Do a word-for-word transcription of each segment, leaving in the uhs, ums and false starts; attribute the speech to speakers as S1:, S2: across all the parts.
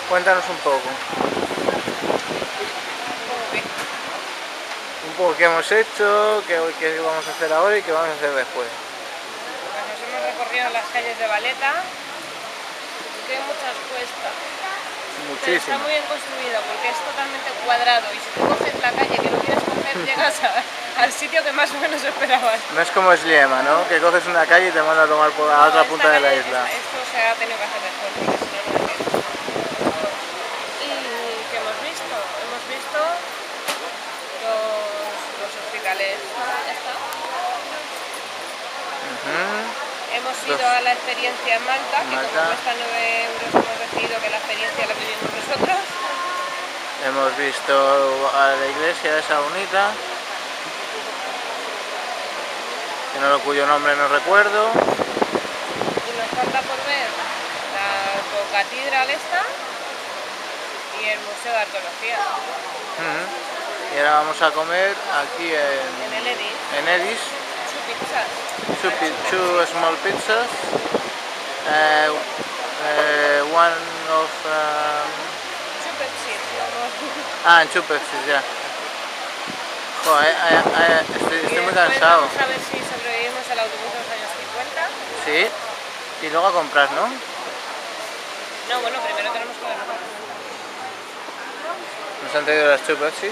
S1: Cuéntanos un poco. Un poco qué hemos hecho, qué, qué vamos a hacer ahora y qué vamos a hacer después.
S2: Pues nos hemos recorrido las calles de Valeta. Tiene muchas cuestas. Pero está
S1: Muchísimo.
S2: muy bien construido porque es totalmente cuadrado y si tú coges la calle que no quieres coger llegas a, al sitio que más o menos esperabas.
S1: No es como Sliema, ¿no? Que coges una calle y te manda a tomar por a
S2: No,
S1: otra
S2: esta
S1: punta de la
S2: calle,
S1: isla.
S2: esta- esto se ha tenido que hacer después porque si no, no lo entiendo. ¿Y qué hemos visto? Hemos visto los, los hospitales. Ya está.
S1: Uh-huh.
S2: Hemos
S1: Los-
S2: ido a la experiencia en Malta, que
S1: Malta.
S2: como cuesta nueve euros hemos decidido que la experiencia la vivimos nosotros.
S1: Hemos visto a la iglesia esa bonita, que no, cuyo nombre no recuerdo.
S2: Y nos falta por ver la catedral esta y el Museo de Arqueología.
S1: Uh-huh. Y ahora vamos a comer aquí en,
S2: En el Edis.
S1: en Edis.
S2: Two pizzas.
S1: Two, pi two small pizzas. Uh, uh, one of... Um...
S2: Two Pepsis, vamos.
S1: Ah, en two Pepsis, ya. Joder, eh, eh, eh, estoy, estoy muy cansado.
S2: Vamos a ver si sobrevivimos al autobús de los años cincuenta.
S1: Sí. Y luego a comprar, ¿no?
S2: No, bueno, primero tenemos que ver.
S1: Nos han traído las two Pepsis.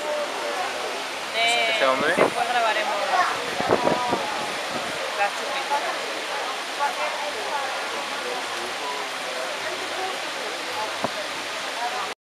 S2: Eh,
S1: Ese hombre.
S2: Después grabaremos las chupitas.